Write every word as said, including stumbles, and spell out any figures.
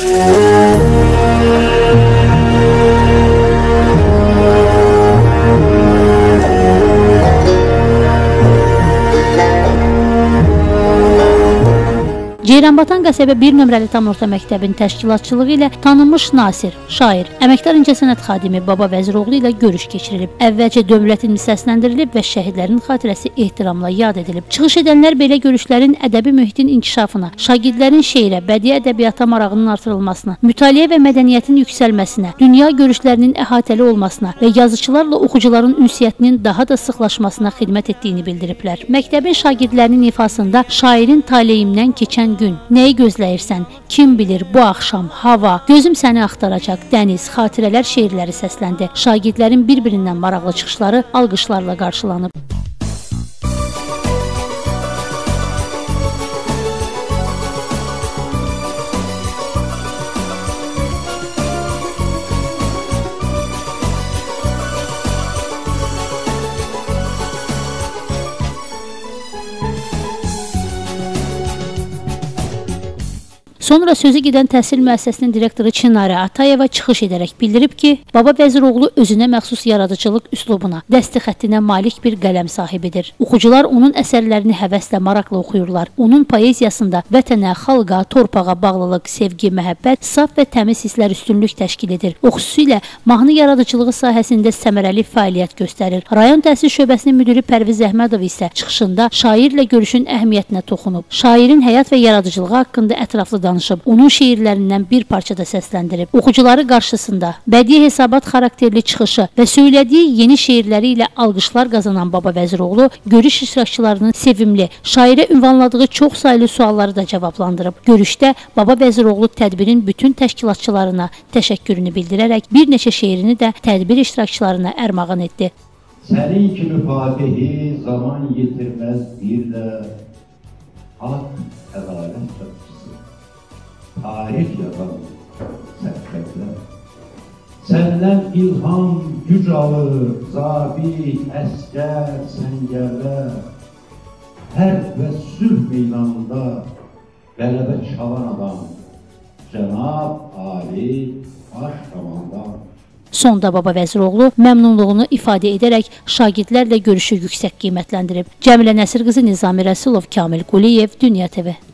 Ceyranbatan qəsəbə bir nömrəli tam orta məktəbin təşkilatçılığı ilə tanınmış nasir, şair, əməkdar incəsənət xadimi Baba Vəziroğlu ilə görüş keçirilib. Əvvəlcə dövlətin səsləndirilib və şəhidlərin xatirəsi ehtiramla yad edilib. Çıxış edənlər belə görüşlərin ədəbi mühitin inkişafına, şagirdlərin şeirə, bədii ədəbiyyata marağının artırılmasına, mütaliə və mədəniyyətin yüksəlməsinə, dünya görüşlərinin əhatəli olmasına və yazıçılarla oxucuların ünsiyyətinin daha da sıxlaşmasına xidmət etdiyini bildiriblər. Məktəbin şagirdlərinin ifasında şairin taleyimdən keçən gün, nəyi gözləyirsən, kim bilir bu axşam, hava, gözüm səni axtaracaq, dəniz, xatirələr şeirləri səsləndi. Şagirdlərin bir-birindən maraqlı çıxışları alqışlarla qarşılanıb. Sonra sözü gedən təhsil müəssisəsinin direktoru Çinarə Atayeva çıxış edərək bildirib ki, Baba Vəziroğlu özünə məxsus yaradıcılıq üslubuna, dəsti xəttinə malik bir qələm sahibidir. Oxucular onun əsərlərini həvəslə, maraqla oxuyurlar. Onun poeziyasında vətənə, xalqa, torpağa bağlılıq, sevgi, məhəbbət, saf və təmiz hisslər üstünlük təşkil edir. O xüsusilə mahnı yaradıcılığı sahəsində səmərəli fəaliyyət göstərir. Rayon Təhsil Şöbəsinin müdiri Pərviz Əhmədov isə çıxışında şairlə görüşün əhəmiyyətinə toxunub. Şairin həyat və yaradıcılığı haqqında ətraflı danışıb. Onun şeirlərindən bir parça da səsləndirib. Oxucuları qarşısında bədii hesabat xarakterli çıxışı və söylediyi yeni şeirləri ilə alqışlar qazanan Baba Vəziroğlu görüş iştirakçılarının sevimli, şairə ünvanladığı çox saylı sualları da cavablandırıb. Görüşdə Baba Vəziroğlu tədbirin bütün təşkilatçılarına təşəkkürünü bildirərək bir neçə şeirini də tədbir iştirakçılarına ərmağan etdi. Sənin kimi fatihi zaman yetirməz bir də haqq, ədalət çatışsı, tarix yazan səhvətlər. Səndən ilham, güc alır, zabit, əskər, səngərlər. Hərb və sülh meydanında qələbə çalan adam, Cənab Ali Baş Komandan. Sonda Baba Vəziroğlu məmnunluğunu ifadə edərək şagirdlərlə görüşü yüksək qiymətləndirib. Cəmilə Nəsir qızı, Nizami Rəsulov, Kamil Quliyev, Dünya T V.